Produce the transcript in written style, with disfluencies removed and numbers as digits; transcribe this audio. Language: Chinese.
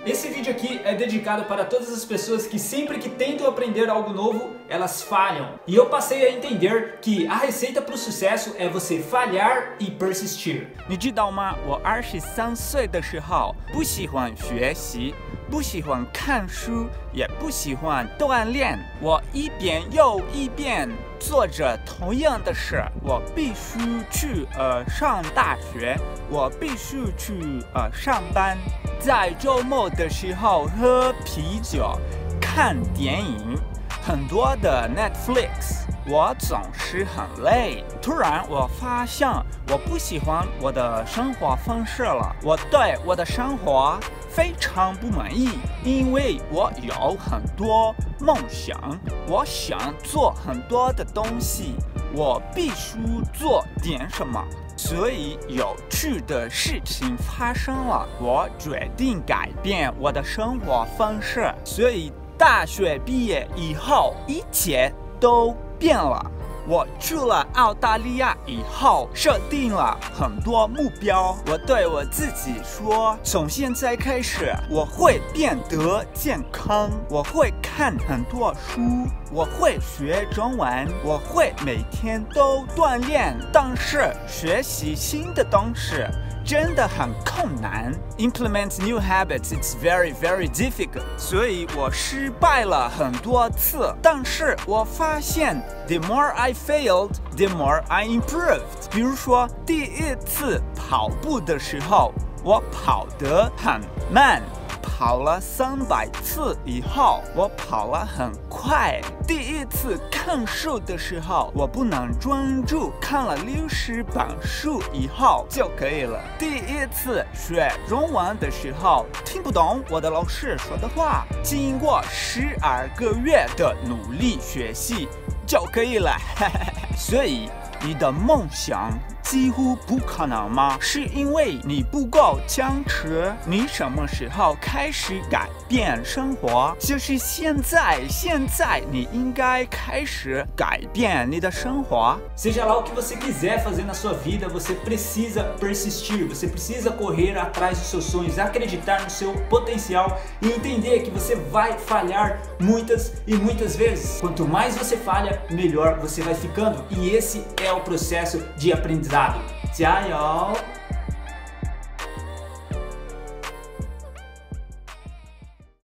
Esse vídeo aqui é dedicado para todas as pessoas que sempre que tentam aprender algo novo, elas falham. E eu passei a entender que a receita para o sucesso é você falhar e persistir. 你知道吗？我23岁的时候不喜欢学习，不喜欢看书，也不喜欢锻炼。我一遍又一遍做着同样的事。我必须去上大学，我必须去上班。在周末的时候喝啤酒，看电影，很多的 Netflix。我总是很累。突然我发现我不喜欢我的生活方式了，我对我的生活非常不满意，因为我有很多梦想，我想做很多的东西，我必须做点什么。所以有趣的事情发生了，我决定改变我的生活方式。所以大学毕业以后，一切都变了。我去了澳大利亚以后，设定了很多目标。我对我自己说，从现在开始，我会变得健康，我会看很多书，我会学中文，我会每天都锻炼。但是学习新的东西真的很困难。Implement new habits, it's very, very difficult. 所以我失败了很多次，但是我发现 the more I failed, the more I improved. 比如说，第一次跑步的时候，我跑得很慢。跑了300次以后，我跑了很快。第一次看书的时候，我不能专注，看了60本书以后就可以了。第一次学中文的时候，听不懂我的老师说的话，经过12个月的努力学习就可以了。所以你的梦想几乎不可能吗？是因为你不够坚持。你什么时候开始改变生活？就是现在你应该开始改变你的生活。 Seja lá o que você quiser fazer na sua vida, você precisa persistir, você precisa correr atrás dos seus sonhos, acreditar no seu potencial e entender que você vai falhar muitas e muitas vezes. Quanto mais você falha, melhor você vai ficando. E esse é o processo de aprendizado. 加油！